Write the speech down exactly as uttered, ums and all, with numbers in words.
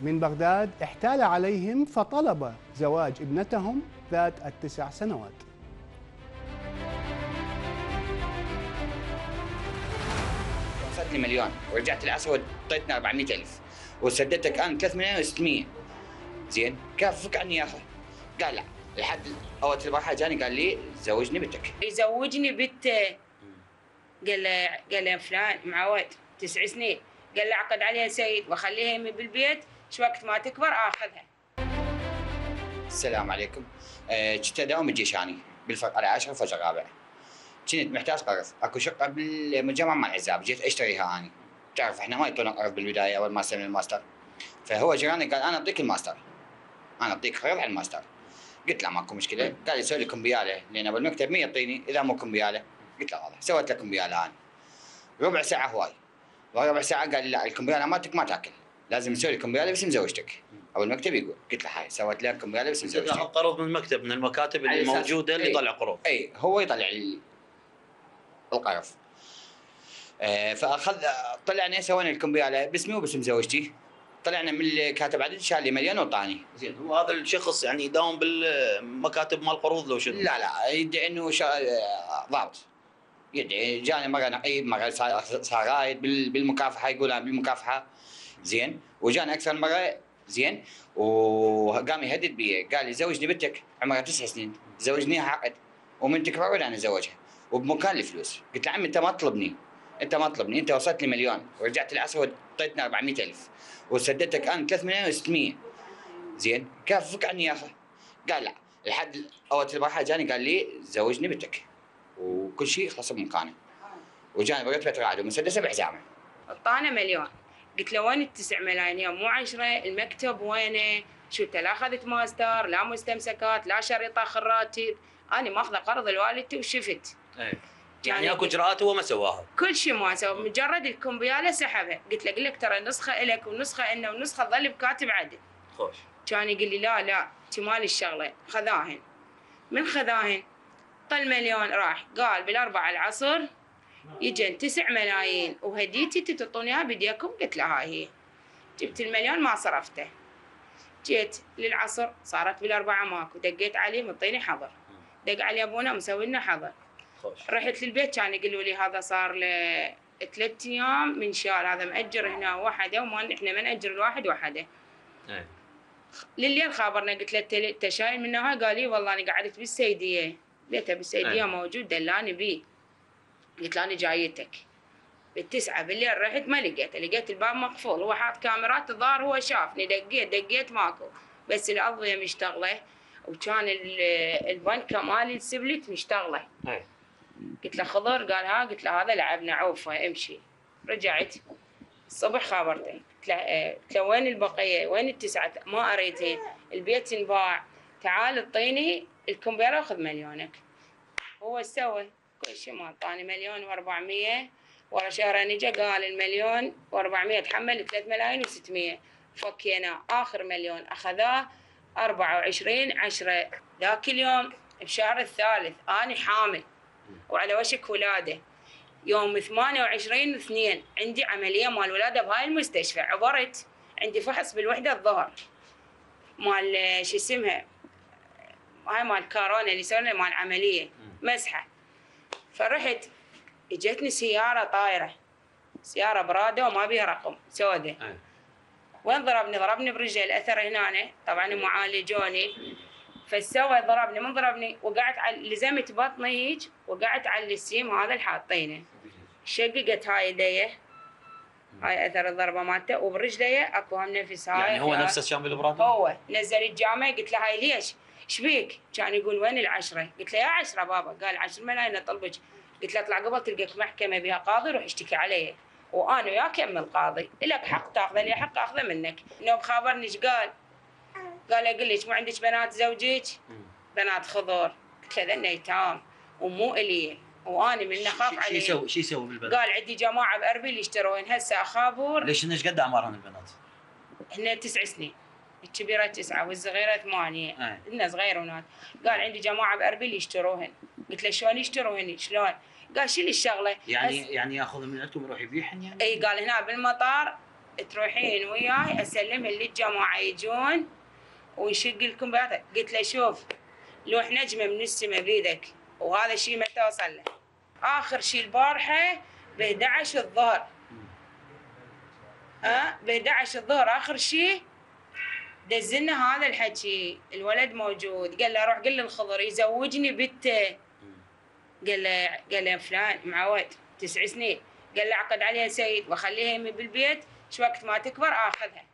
من بغداد احتال عليهم فطلب زواج ابنتهم ذات التسع سنوات. وصلت لي مليون ورجعت العسل وطيتنا أربعمئة ألف وسددتك انا ثلاثة ملايين وستمئة. زين كيف فك عني يا اخي؟ قال لا لحد اول البارحه جاني قال لي زوجني بنتك. يزوجني بنته. قال له قال له فلان معود تسع سنين، قال له عقد عليها سيد واخليها يمي بالبيت، شو وقت ما تكبر اخذها. السلام عليكم. كنت أه اداوم الجيشاني بالفرق على عشرة فوز الرابع. كنت محتاج قرض، اكو شقه بالمجمع مع العزاب، جيت اشتريها اني. تعرف احنا ما يعطونا قرض بالبدايه اول ما استلم الماستر. فهو جيراني قال انا اعطيك الماستر. انا اعطيك قرض على الماستر. قلت له ماكو مشكله، قال لي سوي لي كمبياله لان بالمكتب ما يعطيني اذا مو كمبياله. قلت له واضح، سويت له كمبياله انا. ربع ساعه هواي. وربع ساعه قال لي لا الكمبياله مالتك ما تاكل، لازم تسوي لي كمبياله باسم زوجتك. او المكتب يقول، قلت له هاي سويت له كمبياله باسم زوجتك. تاخذ قرض من المكتب من المكاتب اللي موجوده اللي يطلع قروض. اي هو يطلع لي القرض. آه فاخذ طلعنا سوينا الكمبياله باسمي وباسم زوجتي. طلعنا من اللي كاتب عدد شال لي مليون وطاني. زين هو هذا الشخص يعني يداوم بالمكاتب مال القروض لو شنو؟ لا لا يدعي انه شا... ضابط. يدعي جاني مره نقيب مره صار رايد بالمكافحه، يقولها بالمكافحه. زين وجاني اكثر مره. زين وقام يهدد بي، قال لي زوجني بنتك عمرها تسع سنين، زوجنيها عقد ومن تكبر ولا انا ازوجها وبمكان الفلوس. قلت له عمي انت ما تطلبني، انت ما تطلبني، انت وصلت لي مليون ورجعت العسل وطيتنا أربعمئة ألف وسددتك انا ثلاثة ملايين وستمئة. زين كيف فك عني يا اخي؟ قال لا لحد اول البارحه جاني قال لي زوجني بنتك وكل شيء خلص بمكانه. وجاني برتبه رعد ومسدسه بحزامه. اعطانا مليون. قلت له وين التسع ملايين يا مو عشرة؟ المكتب وينه؟ شو انت لا اخذت ماستر لا مستمسكات لا شريطه خراتي، انا ماخذه قرض لوالدتي وشفت. ايه يعني اكو اجراءات هو ما سواها؟ كل شيء ما سوى، مجرد الكمبياله سحبها. قلت له قل لك ترى نسخه الك ونسخه انه ونسخه تظل بكاتب عدل. خوش. كان يقول لي لا لا انت مالي الشغله. خذاهن. من خذاهن طل مليون راح قال بالاربعه العصر يجن تسع ملايين وهديتي تعطوني اياها بيديكم. قلت له هاي هي. جبت المليون ما صرفته. جيت للعصر صارت بالاربعه ماكو، دقيت عليه مطيني حظر. دق علي ابونا مسوي لنا حظر. خوش. رحت للبيت كان يقولوا لي هذا صار له ثلاث ايام من شال، هذا مأجر هنا وحده وما احنا ما نأجر الواحد وحده. ايه لليل خابرنا قلت له انت شايل منها؟ قال لي والله انا قعدت بالسيديه. لقيته بالسيديه ايه. موجود دلاني بيه. قلت له انا جايتك. بالتسعة بالليل رحت ما لقيته، لقيت الباب مقفول، هو حاط كاميرات الظاهر هو شافني. دقيت دقيت ماكو، بس الاضويه مشتغله وكان البنكه مالي السبلت مشتغله. اي قلت له خضر؟ قال ها. قلت له هذا لعبنا عوفه امشي. رجعت الصبح خابرته. قلت له اه. قلت له وين البقيه؟ وين التسعه؟ ما اريتين، البيت انباع، تعال اعطيني الكمبيوتر واخذ مليونك. هو ايش سوى؟ كل شيء ما اعطاني. مليون وأربعمئة ورا شهرين اجى قال المليون وأربعمئة تحمل ثلاث ملايين وستمئة. فكينا اخر مليون اخذاه أربعة وعشرين عشرة ذاك اليوم بشهر الثالث اني حامل وعلى وشك ولاده. يوم ثمانية وعشرين اثنين عندي عمليه مال ولاده بهاي المستشفى. عبرت عندي فحص بالوحده الظهر مال شو اسمها هاي مال كورونا اللي سوينا مال عمليه مسحه. فرحت اجتني سياره طايره، سياره براده وما بيها رقم سوداء. وين ضربني؟ ضربني برجلي الاثر هنا. طبعا معالجوني فسوى ضربني. من ضربني وقعت على لزمت بطني هيك وقعت على السيم هذا اللي حاطينه. شققت هاي يديه، هاي اثر الضربه مالته، وبرجليه اكو هم نفس هاي. يعني هو نفس الشام بالبراده؟ هو نزل الجامعه. قلت له هاي ليش؟ ايش بيك؟ كان يقول وين العشره؟ قلت له يا عشره بابا. قال عشرة ملايين اطلبك. قلت له اطلع قبل تلقاك محكمه بها قاضي روح اشتكي علي وانا وياك يم القاضي، لك حق تاخذه لي حق اخذه منك. انه خابرني ايش قال؟ قال اقول لك مو عندك بنات زوجك؟ بنات خضر. قلت له ذن ايتام ومو الي وانا من نخاف عليه. شو يسوي؟ شو يسوي بالبنات؟ قال عندي جماعه باربيل يشترون هسه اخابر. ليش ايش قد اعمارهم البنات؟ هن تسع سنين، الكبيره تسعه والصغيره ثمانيه. آه. هن صغيرونات. قال عندي جماعه باربيل يشتروهن. قلت له شلون يشتروهن؟ شلون؟ قال شيل الشغله يعني يعني ياخذ من عندكم يروح يبيعهن يعني؟ اي قال هنا بالمطار تروحين وياي اسلمها للجماعه يجون ويشق لكم بياتك. قلت له شوف لوح نجمه من السماء بيدك وهذا الشيء متى وصل له. اخر شيء البارحه ب احد عشر الظهر، ها ب احد عشر الظهر اخر شيء دزلنا هذا الحكي. الولد موجود، قال له روح قل للخضر يزوجني بنته. قال له قال له فلان معود تسع سنين، قال له عقد عليها سيد واخليها يمي بالبيت، شو وقت ما تكبر اخذها.